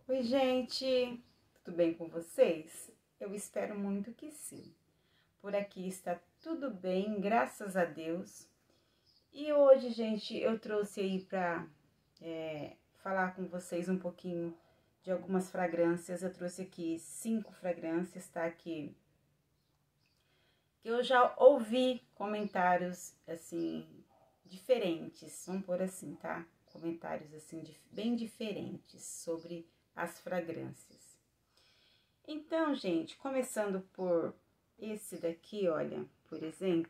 Oi, gente, tudo bem com vocês? Eu espero muito que sim. Por aqui está tudo bem, graças a Deus. E hoje, gente, eu trouxe aí para falar com vocês um pouquinho de algumas fragrâncias. Eu trouxe aqui 5 fragrâncias, tá? Que eu já ouvi comentários assim diferentes, vamos por assim, tá? Comentários assim bem diferentes sobre as fragrâncias. Então, gente, começando por esse daqui, olha, por exemplo,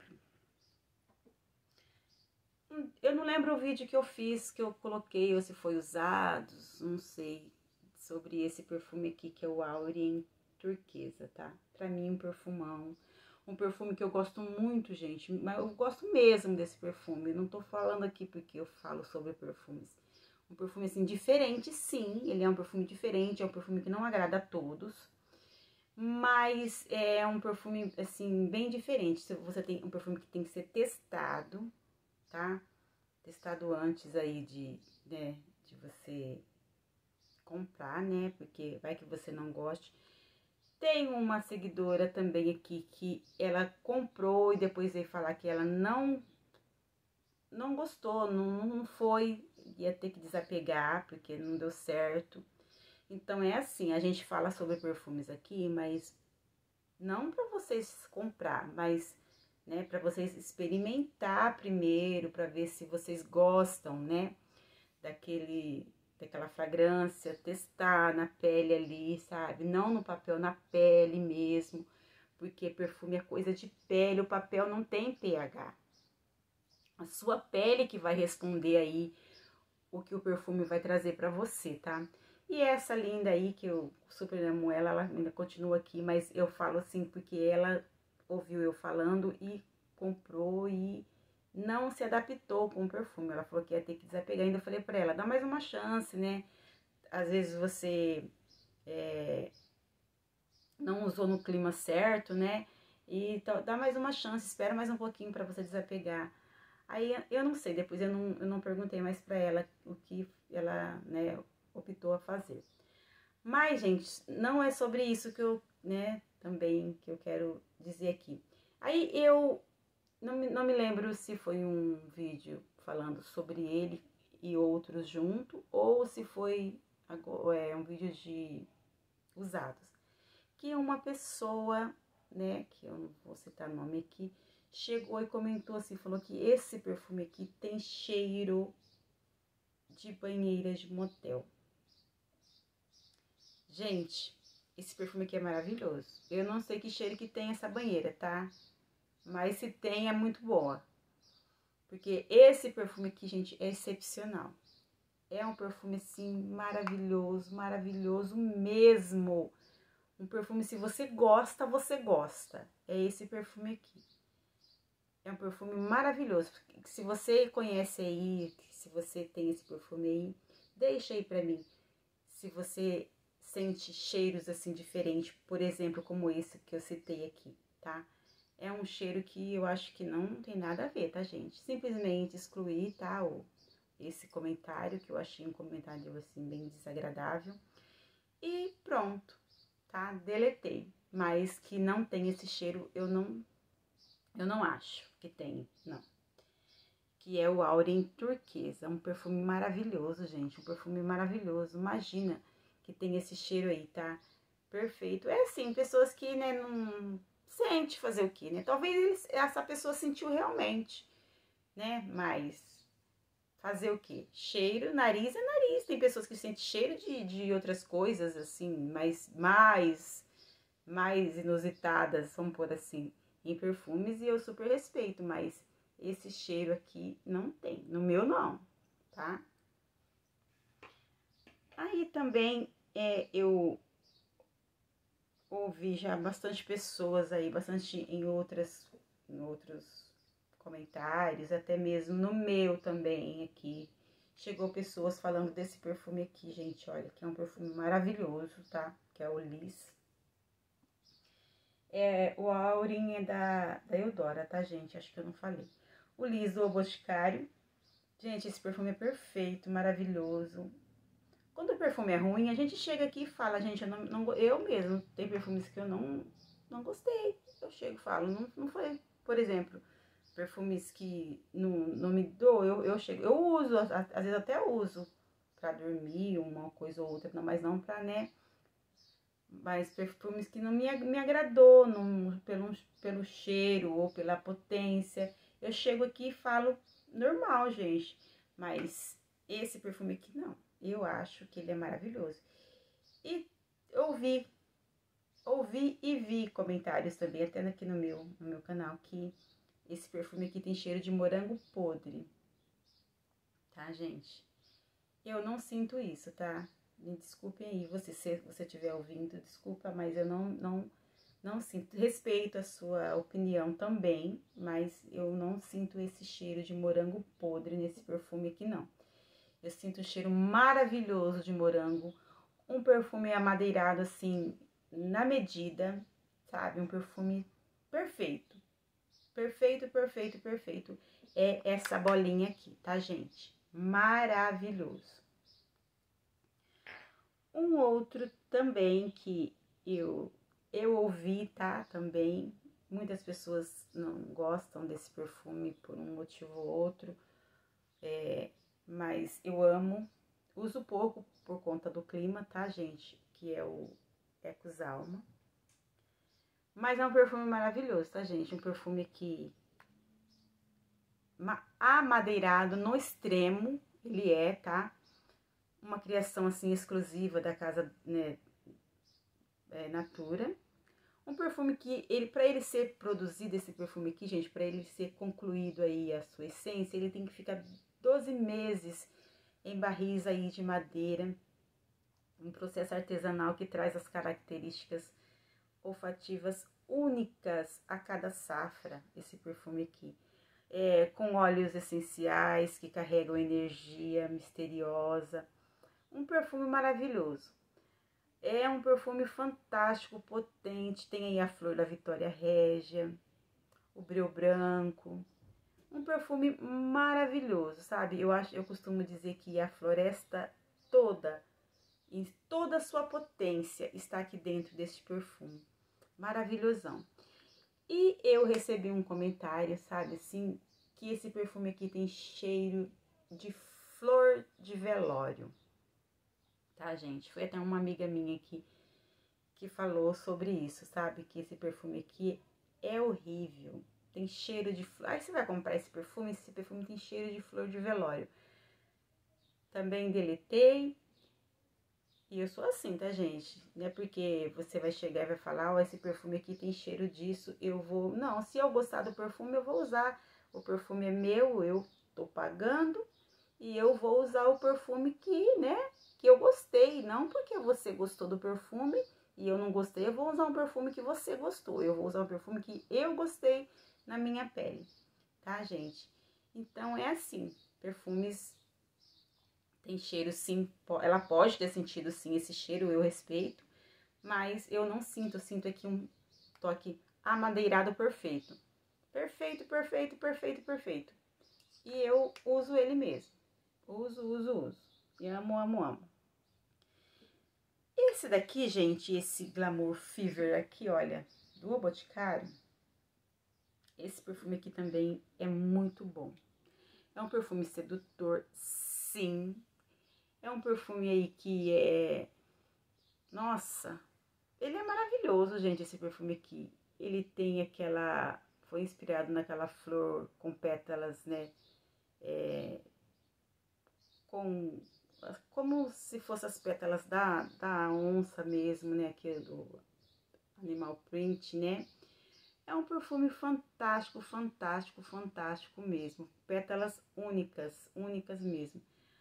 eu não lembro o vídeo que eu fiz, que eu coloquei, ou se foi usados, não sei, sobre esse perfume aqui, que é o Aurien Turquesa, tá? Pra mim, um perfumão, um perfume que eu gosto muito, gente, mas eu gosto mesmo desse perfume, eu não tô falando aqui porque eu falo sobre perfumes. Um perfume, assim, diferente, sim, ele é um perfume diferente, é um perfume que não agrada a todos, mas é um perfume, assim, bem diferente. Se você tem um perfume que tem que ser testado, tá? Testado antes aí de você comprar, né? Porque vai que você não goste. Tem uma seguidora também aqui que ela comprou e depois veio falar que ela não gostou, não foi, ia ter que desapegar porque não deu certo. Então é assim, a gente fala sobre perfumes aqui, mas não para vocês comprar, mas né, para vocês experimentar primeiro, para ver se vocês gostam, né, daquela fragrância, testar na pele ali, sabe? Não no papel, na pele mesmo, porque perfume é coisa de pele, o papel não tem pH. A sua pele que vai responder aí o que o perfume vai trazer para você, tá? E essa linda aí, que eu super amo ela ainda continua aqui, mas eu falo assim porque ela ouviu eu falando e comprou e não se adaptou com o perfume. Ela falou que ia ter que desapegar. Ainda falei pra ela, dá mais uma chance, né? Às vezes você não usou no clima certo, né? E dá mais uma chance, espera mais um pouquinho pra você desapegar. Aí eu não sei, depois eu não perguntei mais pra ela o que ela, né, optou a fazer. Mas, gente, não é sobre isso que eu, né, também que eu quero dizer aqui. Aí eu não me lembro se foi um vídeo falando sobre ele e outros junto, ou se foi um vídeo de usados. Que uma pessoa, né, que eu não vou citar nome aqui, chegou e comentou assim, falou que esse perfume aqui tem cheiro de banheira de motel. Gente, esse perfume aqui é maravilhoso. Eu não sei que cheiro que tem essa banheira, tá? Mas se tem, é muito boa. Porque esse perfume aqui, gente, é excepcional. É um perfume, assim, maravilhoso, maravilhoso mesmo. Um perfume, se você gosta, você gosta. É esse perfume aqui. É um perfume maravilhoso. Se você conhece aí, se você tem esse perfume aí, deixa aí pra mim. Se você sente cheiros assim diferentes, por exemplo, como esse que eu citei aqui, tá? É um cheiro que eu acho que não tem nada a ver, tá, gente? Simplesmente excluir, tá? Esse comentário, que eu achei um comentário assim bem desagradável. E pronto, tá? Deletei. Mas que não tem esse cheiro, eu não acho que tem, não. Que é o Aurien Turquesa, um perfume maravilhoso, gente, um perfume maravilhoso. Imagina que tem esse cheiro aí, tá? Perfeito. É assim, pessoas que, né, não sente fazer o quê, né? Talvez essa pessoa sentiu realmente, né? Mas fazer o quê? Cheiro, nariz é nariz. Tem pessoas que sentem cheiro de outras coisas, assim, mais inusitadas, vamos pôr assim, em perfumes, e eu super respeito, mas esse cheiro aqui não tem, no meu não, tá? Aí também eu ouvi já bastante pessoas aí, bastante em outros comentários, até mesmo no meu também aqui, chegou pessoas falando desse perfume aqui, gente, olha, que é um perfume maravilhoso, tá? Que é o Liz. O Aurin é da Eudora, tá, gente? Acho que eu não falei. O Liz do Boticário. Gente, esse perfume é perfeito, maravilhoso. Quando o perfume é ruim, a gente chega aqui e fala, gente, eu mesmo, tem perfumes que eu não gostei. Eu chego e falo, não foi, por exemplo, perfumes que não me dou, eu chego, eu uso, às vezes até uso pra dormir, uma coisa ou outra, mas não pra, né? Mas perfumes que não me agradou pelo cheiro ou pela potência. Eu chego aqui e falo normal, gente. Mas esse perfume aqui não. Eu acho que ele é maravilhoso. E ouvi, ouvi e vi comentários também, até aqui no meu canal, que esse perfume aqui tem cheiro de morango podre. Tá, gente? Eu não sinto isso, tá? Me desculpem aí, se você estiver ouvindo, desculpa, mas eu não sinto. Respeito a sua opinião também, mas eu não sinto esse cheiro de morango podre nesse perfume aqui, não. Eu sinto um cheiro maravilhoso de morango, um perfume amadeirado, assim, na medida, sabe? Um perfume perfeito. Perfeito, perfeito, perfeito. É essa bolinha aqui, tá, gente? Maravilhoso. Um outro também que eu ouvi, tá? Também, muitas pessoas não gostam desse perfume por um motivo ou outro, mas eu amo. Uso pouco por conta do clima, tá, gente? Que é o Ecos Alma. Mas é um perfume maravilhoso, tá, gente? Um perfume que amadeirado no extremo, ele é, tá? Uma criação, assim, exclusiva da casa, né, Natura. Um perfume que, para ele ser produzido, esse perfume aqui, gente, para ele ser concluído aí a sua essência, ele tem que ficar 12 meses em barris aí de madeira, um processo artesanal que traz as características olfativas únicas a cada safra, esse perfume aqui. Com óleos essenciais que carregam energia misteriosa, um perfume maravilhoso. É um perfume fantástico, potente, tem aí a flor da Vitória Régia, o breu branco, um perfume maravilhoso, sabe? Eu costumo dizer que a floresta toda, em toda a sua potência, está aqui dentro deste perfume, maravilhosão. E eu recebi um comentário, sabe, assim, que esse perfume aqui tem cheiro de flor de velório. Tá, gente? Foi até uma amiga minha que falou sobre isso, sabe? Que esse perfume aqui é horrível. Tem cheiro de flor. Aí você vai comprar esse perfume tem cheiro de flor de velório. Também deletei. E eu sou assim, tá, gente? Não é porque você vai chegar e vai falar, ó, esse perfume aqui tem cheiro disso, eu vou... Não, se eu gostar do perfume, eu vou usar. O perfume é meu, eu tô pagando. E eu vou usar o perfume que, né, que eu gostei. Não porque você gostou do perfume e eu não gostei, eu vou usar um perfume que você gostou. Eu vou usar um perfume que eu gostei na minha pele, tá, gente? Então, é assim, perfumes tem cheiro, sim, ela pode ter sentido, sim, esse cheiro, eu respeito. Mas eu não sinto, eu sinto aqui um toque amadeirado perfeito. Perfeito, perfeito, perfeito, perfeito. E eu uso ele mesmo. Uso. E amo, amo, amo. Esse daqui, gente, esse Glamour Fever aqui, olha, do Boticário. Esse perfume aqui também é muito bom. É um perfume sedutor, sim. É um perfume aí que é... Nossa, ele é maravilhoso, gente, esse perfume aqui. Ele tem aquela... Foi inspirado naquela flor com pétalas, né? Como se fossem as pétalas da onça mesmo, né? Aquele do animal print, né? É um perfume fantástico, fantástico, fantástico mesmo. Pétalas únicas, únicas mesmo.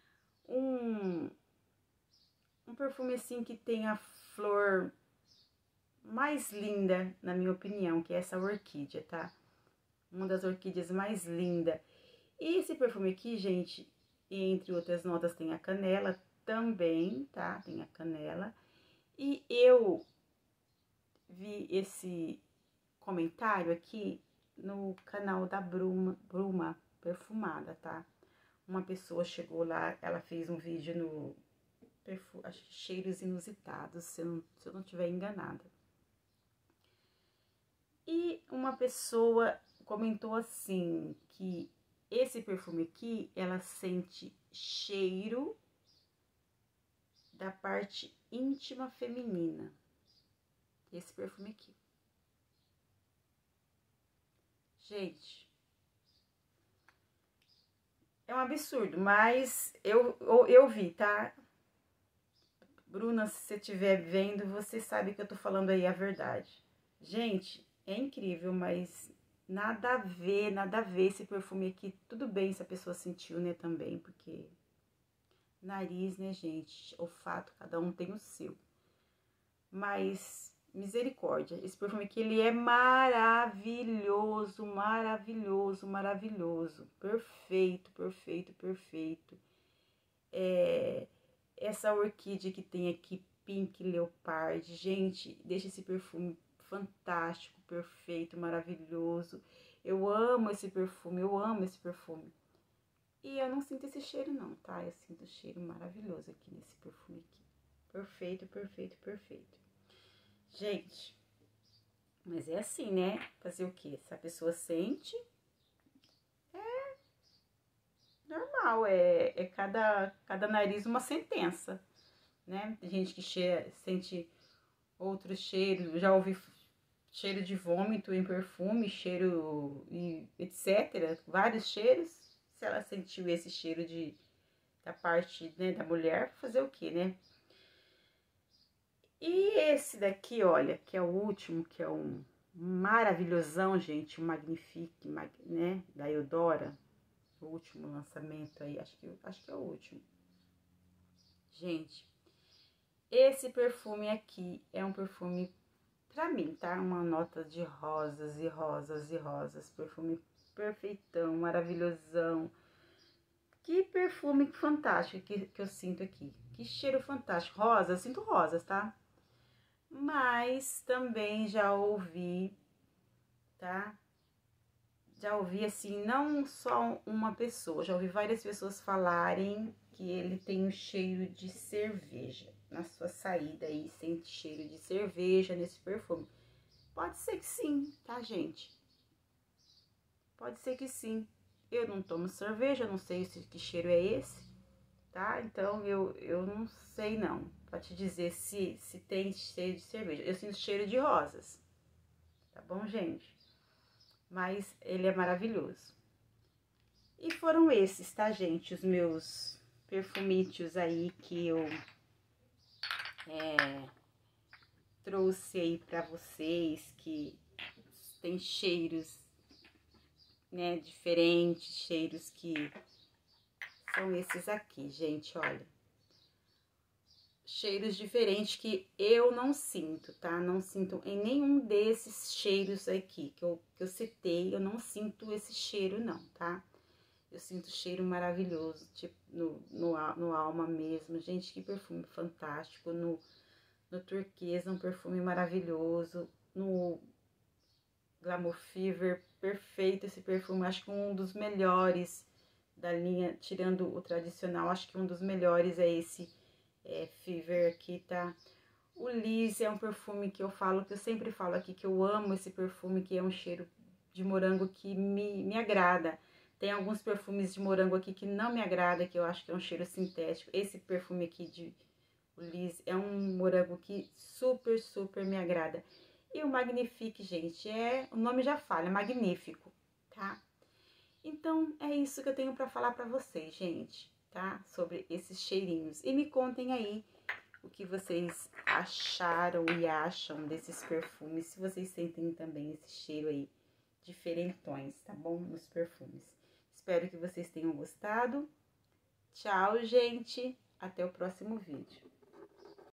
Um perfume assim que tem a flor mais linda, na minha opinião, que é essa orquídea, tá? Uma das orquídeas mais lindas. E esse perfume aqui, gente, entre outras notas, tem a canela também, tá? Tem a canela. E eu vi esse comentário aqui no canal da Bruma Perfumada, tá? Uma pessoa chegou lá, ela fez um vídeo acho que cheiros inusitados, se eu não estiver enganada. E uma pessoa comentou assim, que esse perfume aqui, ela sente cheiro da parte íntima feminina. Esse perfume aqui. Gente, é um absurdo, mas eu vi, tá? Bruna, se você estiver vendo, você sabe que eu tô falando aí a verdade. Gente, é incrível, mas nada a ver esse perfume aqui. Tudo bem se a pessoa sentiu, né, também, porque nariz, né, gente, olfato, cada um tem o seu. Mas, misericórdia, esse perfume aqui, ele é maravilhoso, maravilhoso, maravilhoso. Perfeito, perfeito, perfeito. Essa orquídea que tem aqui, Pink Leopard, gente, deixa esse perfume fantástico, perfeito, maravilhoso. Eu amo esse perfume, eu amo esse perfume. E eu não sinto esse cheiro não, tá? Eu sinto o cheiro maravilhoso aqui nesse perfume aqui. Perfeito, perfeito, perfeito. Gente, mas é assim, né? Fazer o quê? Se a pessoa sente, é normal, cada nariz uma sentença, né? Tem gente que sente outros cheiros, já ouvi cheiro de vômito em perfume, cheiro e etc. Vários cheiros. Se ela sentiu esse cheiro da parte, né, da mulher, fazer o quê, né? E esse daqui, olha, que é o último, que é um maravilhosão, gente, um Magnifique, né, da Eudora, o último lançamento aí, acho que é o último. Gente, esse perfume aqui é um perfume pra mim, tá? Uma nota de rosas e rosas e rosas, perfume perfeitão, maravilhosão. Que perfume fantástico que eu sinto aqui, que cheiro fantástico. Rosas, eu sinto rosas, tá? Mas também já ouvi, tá? Já ouvi assim, não só uma pessoa, já ouvi várias pessoas falarem que ele tem um cheiro de cerveja. Na sua saída aí, sente cheiro de cerveja nesse perfume. Pode ser que sim, tá, gente? Pode ser que sim. Eu não tomo cerveja, não sei que cheiro é esse, tá? Então, eu não sei não, pra te dizer se tem cheiro de cerveja. Eu sinto cheiro de rosas, tá bom, gente? Mas ele é maravilhoso. E foram esses, tá, gente? Os meus perfumitos aí que eu trouxe aí pra vocês, que tem cheiros, né, diferentes, cheiros que são esses aqui, gente, olha. Cheiros diferentes que eu não sinto, tá? Não sinto em nenhum desses cheiros aqui que eu citei, eu não sinto esse cheiro não, tá? Eu sinto cheiro maravilhoso, tipo, no alma mesmo. Gente, que perfume fantástico. No turquesa, um perfume maravilhoso. No Glamour Fever, perfeito esse perfume. Acho que um dos melhores da linha, tirando o tradicional, acho que um dos melhores é esse Fever aqui, tá? O Liz é um perfume que eu sempre falo aqui, que eu amo esse perfume, que é um cheiro de morango que me agrada. Tem alguns perfumes de morango aqui que não me agrada, que eu acho que é um cheiro sintético. Esse perfume aqui o Liz é um morango que super, super me agrada. E o Magnifique, gente, o nome já fala, é magnífico, tá? Então, é isso que eu tenho pra falar pra vocês, gente, tá? Sobre esses cheirinhos. E me contem aí o que vocês acharam e acham desses perfumes, se vocês sentem também esse cheiro aí, diferentões, tá bom? Nos perfumes. Espero que vocês tenham gostado. Tchau, gente. Até o próximo vídeo.